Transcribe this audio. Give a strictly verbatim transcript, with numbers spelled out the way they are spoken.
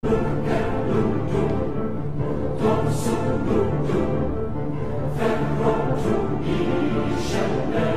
同宿路途，分红土一生的